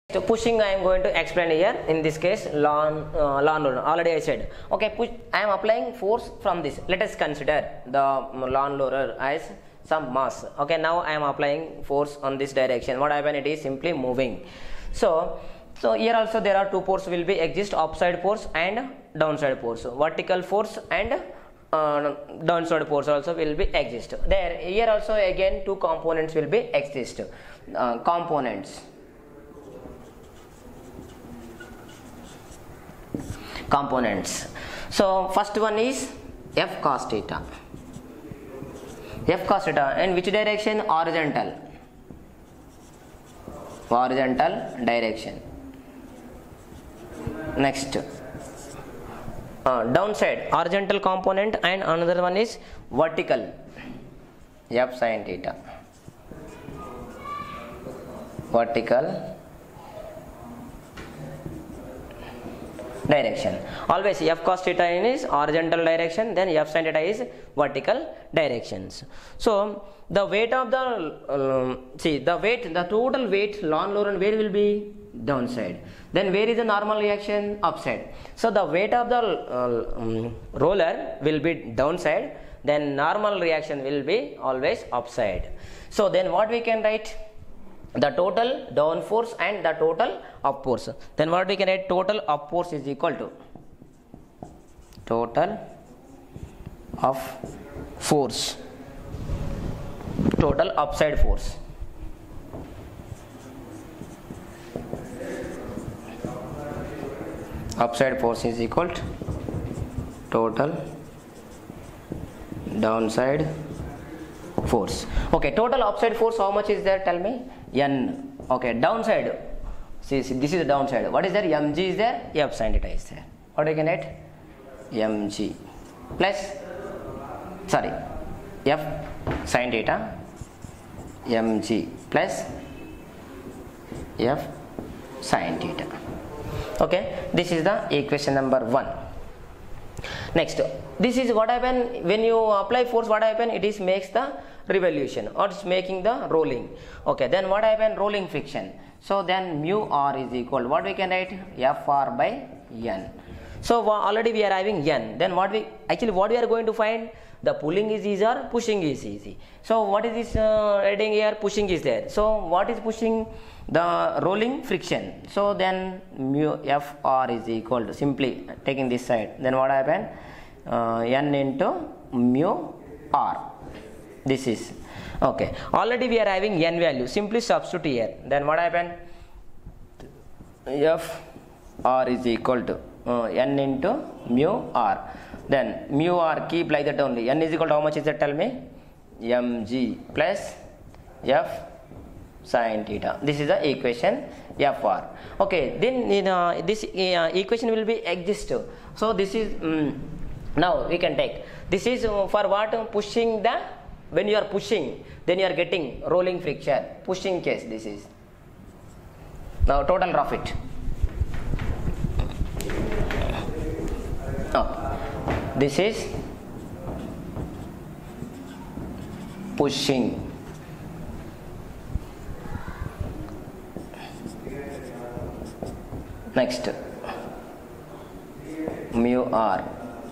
So pushing I am going to explain here. In this case, lawn roller. Already I said. Okay, push. I am applying force from this. Let us consider the lawn roller as some mass. Okay, now I am applying force on this direction. What happen? It is simply moving. So here also there are two forces will be exist: upside force and downside force. Vertical force and downside force also will be exist. There here also again two components will be exist. Components. So first one is F cos theta. F cos theta in which direction? Horizontal direction. Next downside horizontal component, and another one is vertical, F sin theta. Vertical direction. Always F cos theta is horizontal direction, then F sin theta is vertical directions. So the weight of the total weight lawn roller where will be? Downside. Then where is the normal reaction? Upside. So the weight of the roller will be downside, then normal reaction will be always upside. So then what we can write? The total down force and the total up force. Then what we can write? Total up force is equal to total of force, total upside force. Upside force is equal to total downside force. Okay, total upside force how much is there? Tell me. N. Okay, downside. See, this is the downside. What is there? Mg is there. F sin theta is there. What do you can write? Mg plus F sin theta Mg plus F sin theta. Okay, this is the equation number 1. Next, this is what happen when you apply force. What happen? It is makes the revolution, or it's making the rolling. Okay, then what happen? Rolling friction. So then mu r is equal, what we can write? Fr by n. So already we are having n. Then what we are going to find? The pulling is easy or pushing is easy. So what is this heading here? Pushing is there. So what is pushing? The rolling friction. So then mu Fr is equal to, simply taking this side, then what happen? N into mu r. This is okay. Already we are having n value. Simply substitute here. Then what happen? Fr is equal to n into mu r. Then mu r keep like that only. N is equal to how much is that? Tell me. Mg plus F sin theta. This is the equation Fr. Okay, then this equation will be exist. So this is now we can take this is for what? Pushing the, when you are pushing, then you are getting rolling friction. Pushing case, this is now total rough it. This is pushing. Next, mu r.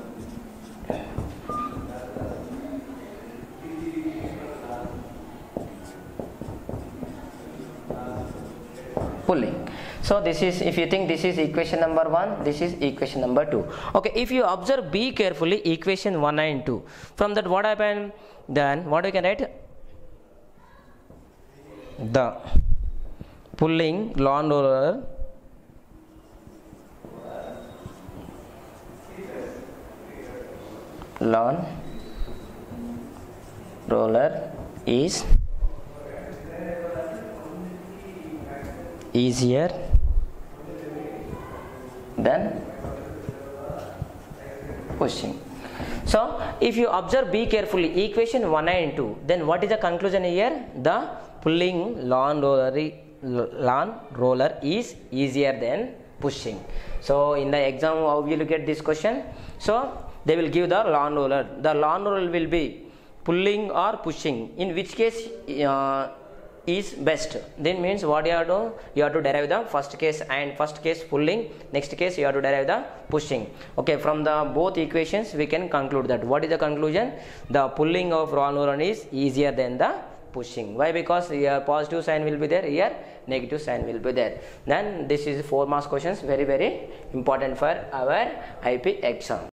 Pulling. So this is, if you think this is equation number 1, this is equation number 2. Okay, if you observe, be carefully, equation 1 and 2. From that what happened? Then what we can write? The pulling lawn roller is easier than pushing. So if you observe, be carefully, equation 1 and 2, then what is the conclusion here? The pulling lawn roller is easier than pushing. So in the exam, how will you get this question? So they will give the lawn roller. The lawn roller will be pulling or pushing. In which case is best. Then means what you have to do? You have to derive the first case, and first case pulling, next case you have to derive the pushing. Okay, from the both equations we can conclude that. What is the conclusion? The pulling of raw neuron is easier than the pushing. Why? Because here positive sign will be there, here negative sign will be there. Then this is 4 marks questions, very important for our IP exam.